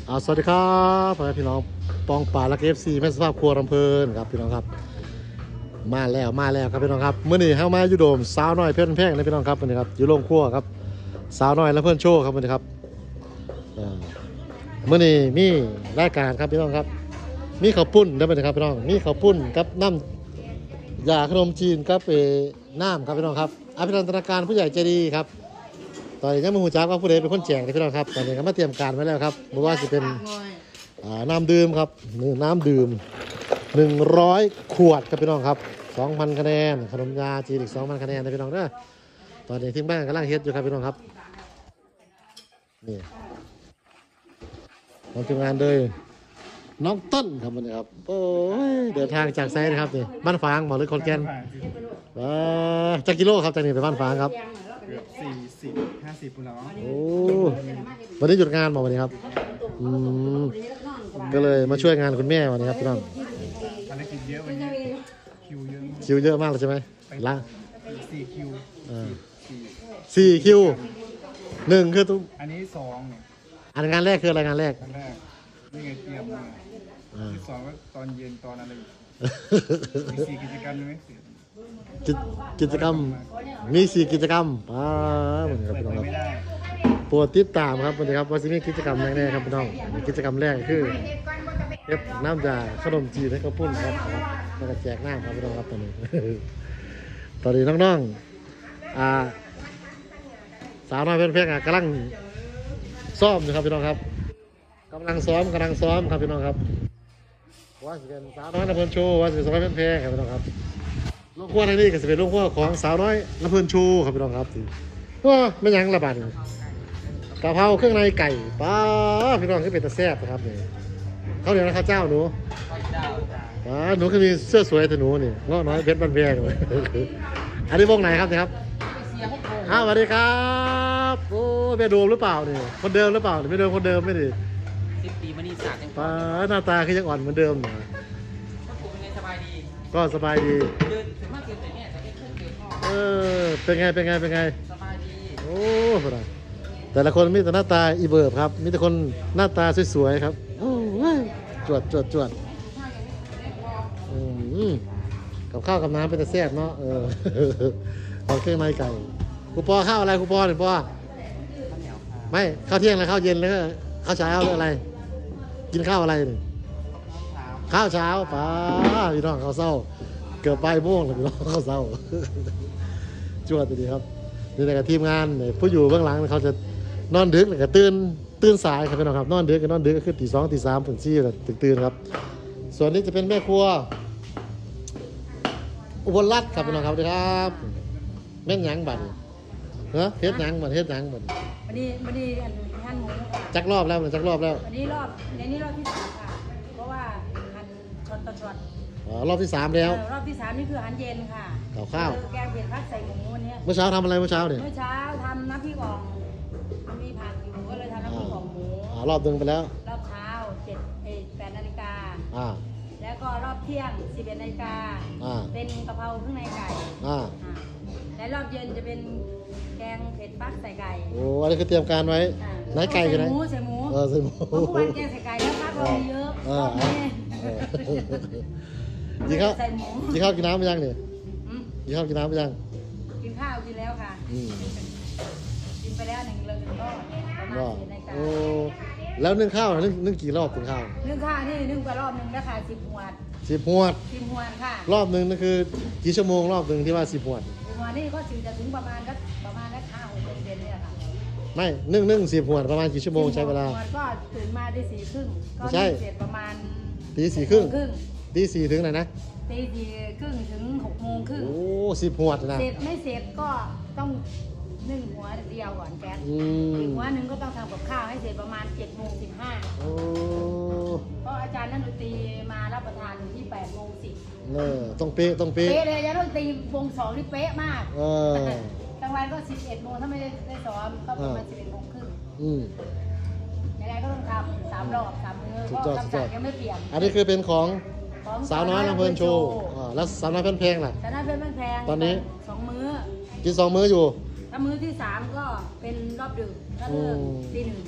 สวัสดีครับพ่อแม่พี่น้องปองป่าและเอฟซีแม่สภาพครัวลำเพลินครับพี่น้องครับมาแล้วครับพี่น้องครับเมื่อนี้เข้ามาอยู่โดมสาวน้อยเพชรแพงนะพี่น้องครับวันนี้ครับอยู่โรงครัวครับสาวน้อยและเพื่อนโชว์ครับวันนี้ครับเมื่อนี้มีรายการครับพี่น้องครับมีข้าวปุ้นได้ไหมครับพี่น้องมีข้าวปุ้นกับน้ำยาขนมจีนกับน้ำครับพี่น้องครับอภิรัตนาการผู้ใหญ่ใจดีครับตอนนี้ยังไม่หูจักว่าผู้ใดเป็นคนแจกนะพี่น้องครับตอนนี้ก็มาเตรียมการไว้แล้วครับไม่ว่าจะเป็นน้ำดื่มครับน้ำดื่ม100 ขวดครับพี่น้องครับ 2,000 คะแนนขนมยาจีนอีก 2,000 คะแนนนะพี่น้องเด้อตอนนี้ทีมบ้านกำลังเฮ็ดอยู่ครับพี่น้องครับนี่ทีมงานโดยน้องต้นครับวันนี้ครับโอ้ยเดินทางจากไซนะครับนี่บ้านฟางหมอหรือคนแก่นจากกิโลครับจากนี้ไปบ้านฟางครับเกือบ40-50ปุ่นแล้วโอ้วันนี้หยุดงานมาวันนี้ครับก็เลยมาช่วยงานคุณแม่วันนี้ครับพี่น้องภารกิจเยอะวันนี้คิวเยอะมากเลยใช่ไหมล่ะ 4 คิว 4 คิว1คือตุ้มอันนี้2เนี่ยอันงานแรกคืออะไรงานแรกนี่ไงเตรียมที่2ก็ตอนเย็นตอนอะไรมี4 กิจกรรมไหมกิจกรรมมี4 กิจกรรมเหมือนกับพี่น้องครับโปรดติดตามครับวันนี้ครับว่าจะมีกิจกรรมแน่ๆครับพี่น้องกิจกรรมแรกคือเอฟน้ำยาขนมจีนให้ข้าวปุ้นครับแล้วก็แจกน้ำครับพี่น้องครับตอนนี้น้องๆสาวน้อยเพื่อนๆกำลังซ้อมอยู่ครับพี่น้องครับกำลังซ้อมครับพี่น้องครับว่าจะเป็นสาวน้อยละเพิ่นโชว์ว่าจะเป็นสาวน้อยเพื่อนๆครับพี่น้องครับลูกขั้วทางนี้ก็จะเป็นลูกขั้วของสาวน้อยละเพิ่นโชว์ครับพี่น้องครับไม่ยั้งระบาดกะเพราเครื่องในไก่ป้าพี่น้องก็เป็นตะแซ่บนะครับนี่เขาเรียกนะข้าวเจ้าหนูหนูก็มีเสื้อสวยแต่หนูนี่ง้อน้อยเพชรบ้านแพงเลยอันนี้วงไหนครับเนี่ยครับสวัสดีครับโอ้แม่โดมหรือเปล่าเนี่ยคนเดิมหรือเปล่าไม่เดิมคนเดิมไม่ดิ 10 ปีมานี่สักยังป้าหน้าตาคือยังอ่อนเหมือนเดิมนะสบายดีก็สบายดีเดินถึงมากเกินแต่เนี่ยจะได้ขึ้นเกินพ่อเป็นไงสบายดีโอ้แต่ละคนมีแต่หน้าตาอีเบิร์บครับมีแต่คนหน้าตาสวยๆครับโอ้จวดกับข้าวกับน้ำเป็นแต่แซ่บเนาะเอาเครื่องในไก่ครูปอข้าวอะไรครูปอหนึ่งปอไม่ข้าวเที่ยงแล้วข้าวเย็นแล้วข้าวเช้าหรืออะไรกินข้าวอะไรหนึ่งข้าวเช้าป้าพี่น้องข้าวเศร้าเกือบบ่ายโมงเลยพี่น้องข้าวเศร้าจวดดีครับนี่แต่กับทีมงานผู้อยู่เบื้องหลังเขาจะนอนดึกเลยก็ตื่นสายครับพี่น้องครับนอนดึกก็คือตี 2 ตี 3ถึง4ก็ตื่นครับส่วนนี้จะเป็นแม่ครัวอุบลรัตน์ครับพี่น้องครับสวัสดีครับแม่นยังบัดเฮ็ดยังบัดวันนี้หั่นหมูจักรอบแล้วจักรอบแล้วอันนี้รอบที่3ค่ะเพราะว่าหั่นช็อตต่อช็อตรอบที่3แล้วรอบที่3นี่คืออาหารเย็นค่ะข้าวแกงเผ็ดผักใส่หมูวันนี้เมื่อเช้าทำอะไรเมื่อเช้าเนี่ยทำน้ำพริกอ่องมีผักอยู่ก็เลยทำน้ำพริกอ่องหมูรอบนึงไปแล้วรอบเช้า8 นาฬิกาแล้วก็รอบเที่ยง11 นาฬิกาเป็นกะเพราเครื่องในไก่และรอบเย็นจะเป็นแกงเผ็ดฟักใส่ไก่โอ้อันนี้คือเตรียมการไว้ไหนไก่อยู่ไหนใส่หมูใส่หมูเมื่อวานแกงใส่ไก่แล้วฟักเราเยอะกินข้าวกินน้ำไปยังเนี่ยกินข้าวกินน้ำไปยังกินข้าวกินแล้วค่ะกินไปแล้ว1 รอบประมาณ11 นาฬิกาแล้วนึ่งข้าวนึ่งกี่รอบถึงข้าวนึ่งข้าวนี่นึ่งไปรอบนึงนะคะ10 หวดค่ะรอบนึงนั่นคือกี่ชั่วโมงรอบนึงที่ว่า10 หวดนี่ก็จะถึงประมาณนักข้าว6 เย็นเนี่ยค่ะไม่นึ่ง10 หวดประมาณกี่ชั่วโมงใช้เวลาก็ตื่นมาได้4 ครึ่งก็เสร็จประมาณตี 4 ครึ่งตี 4ถึงไหนนะตี 4 ครึ่งถึง6 โมงครึ่งโอ้10 หวดนะเสร็จไม่เสร็จก็ต้องนึ่งหัวเดียวก่อนแก๊สอีกหัวนึงก็ต้องทำกับข้าวให้เสร็จประมาณ7:15เพราะอาจารย์นักดนตรีมารับประทานอยู่ที่8:10 ต้องเป๊ะเลยจะต้องตีวง2นี่เป๊ะมากกลางวันก็11 โมงถ้าไม่ได้ซ้อมก็ประมาณ11 โมงครึ่งยังไงก็ต้องทำ3 รอบ 3 มื้อก็คำสั่งยังไม่เปลี่ยนอันนี้คือเป็นของสาวน้อยลำเพลินโชว์แล้วสาวน้อยเพลินแพงล่ะสาวน้อยเพลินแพงตอนนี้ 2 มื้อกิน2 มื้ออยู่ถ้ามื้อที่3ก็เป็นรอบดึกก็คือตี 1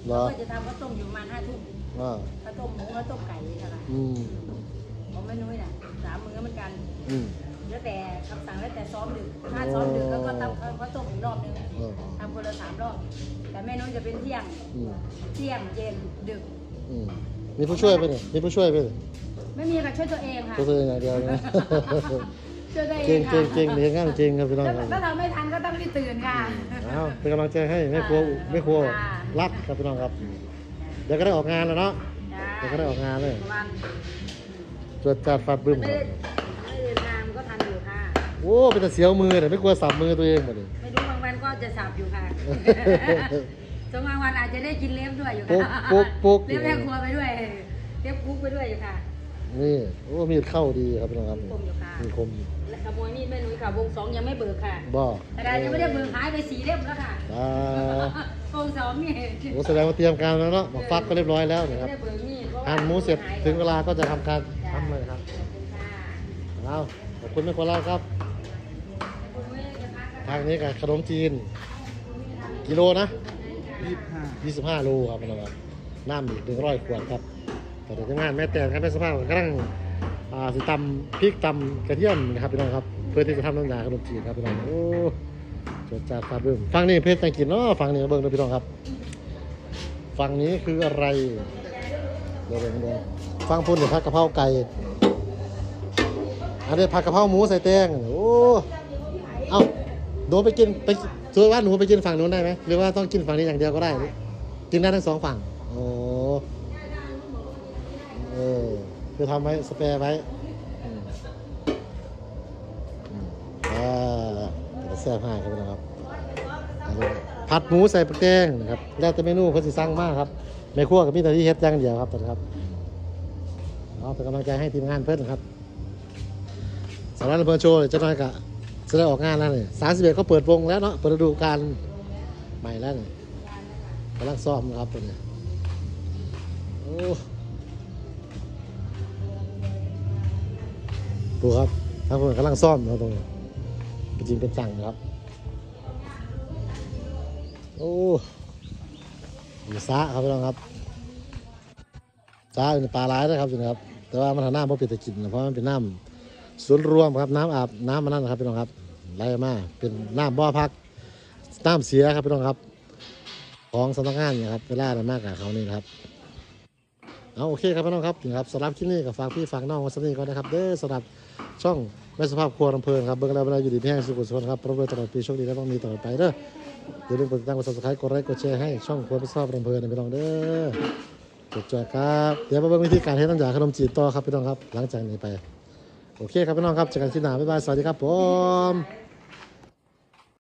เหรอก็จะทำข้าวต้มอยู่ประมาณ5 ทุ่มอ่าข้าวต้มหมูข้าวต้มไก่นะคะอืมของแม่นุ้ยน่ะ3 มื้อเหมือนกันอืมแล้วแต่คำสั่งแล้วแต่ซ้อมดึกถ้าซ้อมดึกก็ทำข้าวต้มอีกรอบนึงเออทำคนละ3 รอบ แต่แม่นุ้ยจะเป็นเที่ยงอืมเย็นดึกอืมมีผู้ช่วยไปเนี่ยมีผู้ช่วยไปเนี่ยไม่มีค่ะช่วยตัวเองค่ะตัวเธออย่างเดียวนะช่วยตัวเอเก่งงค่ะเก่งเก่งเรียนงานเก่งครับพี่น้องถ้าครับถ้าเราไม่ทันก็ต้องรีบตื่นค่ะเอาเป็นกำลังใจให้แม่ครัวรักครับพี่น้องครับ เดี๋ยวก็ได้ออกงานแล้วเนาะ เดี๋ยวก็ได้ออกงานเลยประมาณจวดจัดฟัดบึ้มไม่ได้เดินทางก็ทันอยู่ค่ะโอ้เป็นแต่เสียวมือเนี่ยไม่กลัวสับมือตัวเองหมดเลยไม่รู้บางวันก็จะสับอยู่ค่ะสองบางวันอาจจะได้กินเล็บด้วยอยู่ปุ๊กค่ะปุ๊กปุ๊กเล็บแม่ครัวไปด้วยเล็บคุกไปด้วยอยู่ค่ะนี่โอ้มีดเข้าดีครับพี่น้องครับคมอยู่ค่ะมีคมและขโมยมีดแม่นุ้ยค่ะวง 2ยังไม่เบิกค่ะบ่แต่ดายังไม่ได้เบิกหายไป4 เล่มแล้วค่ะอ่าวง 2นี่โอ้แสดงว่าเตรียมการแล้วเนาะมาฟักก็เรียบร้อยแล้วนะครับไม่ได้เบิกมีดเพราะว่าหั่นหมูเสร็จถึงเวลาก็จะทำการทำเลยครับขอบคุณค่ะเอาขอบคุณแม่ครัวเราครับคุณนุ้ยจะพักกันทางนี้กับขนมจีนกิโลนะ 25 25 โลครับพี่น้องครับน้ำอีก100 ขวดครับแต่เดี๋ยวจะงานแม่แต่ครับแม่สภาพกำลังสิตำพริกตำกระเทียมนะครับพี่น้องครับเพื่อที่จะทำน้ำยาขนมจีนครับพี่น้องโอ้จดจ่าฟาดบึ้มฟังนี่เพชรแตงกินเนาะฟังนี่เบิ่งดูพี่น้องครับฟังนี้คืออะไรเดี๋ยวฟังพุ่นเดี๋ยวผัดกะเพราไก่อันนี้ผัดกะเพราหมูใส่แตงโอ้เอ้าหนูไปกินไปส่วนว่าหนูไปกินฝั่งนู้นได้ไหมหรือว่าต้องกินฝั่งนี้อย่างเดียวก็ได้กินได้ทั้ง2 ฝั่งโอ้คือทำไว้สเปรย์ไว้แซ่บให้ครับนะครับผัดหมูใส่ปลาแกงนะครับแล้วแต่เมนูเขาสิสั่งมากครับในครัวกับมีแต่ที่เฮ็ดอย่างเดียวครับตอนนี้ครับเอาเป็นกำลังใจให้ทีมงานเพื่อนครับสำหรับเพื่อนโชว์จะน้อยกะจะได้ออกงานแล้วเนี่ย31เขาเปิดวงแล้วเนาะเปิดฤดูกาลใหม่แล้วเนี่ยกำลังซ้อมนะครับตัวนี้โอ้ดูครับทั้งคนกำลังซ่อมนะตรงนี้เป็นจริงเป็นจังนะครับโอ้ยซะครับพี่น้องครับซะเป็นปลาร้ายนะครับพี่น้องครับแต่ว่ามันหาน้ำเพราะเป็นตะกินนะเพราะมันเป็นน้ำส่วนรวมครับน้ำอาบน้ำมันนั่นนะครับพี่น้องครับไหลมาเป็นน้ำบ่อพักน้ำเสียครับพี่น้องครับของสำนักงานเนี่ยครับเวลาอะไรมากกับเขานี่นะครับเอาโอเคครับพี่น้องครับถึงครับสำหรับคลิปนี้กับฝากพี่ฝากน้องวันนี้ก่อนนะครับเด้อสำหรับช่องแม่สภาพครัวลำเพลินครับเบิ่งแล้วเวลาอยู่ดีพี่แห้งสุขสุขครับพร้อมตลอดปีโชคดีและต้องมีต่อไปเด้ออย่าลืมกดติดตามกด subscribe กดไลค์กดแชร์ให้ช่องครัวแม่สภาพลำเพลินนะพี่น้องเด้อกดจอยครับเดี๋ยวมาเบิ่งวิธีการให้น้ำยาขนมจีนต่อครับพี่น้องครับหลังจากนี้ไปโอเคครับพี่น้องครับเจอกันที่หน้าบ๊ายบายสวัสดีครับผม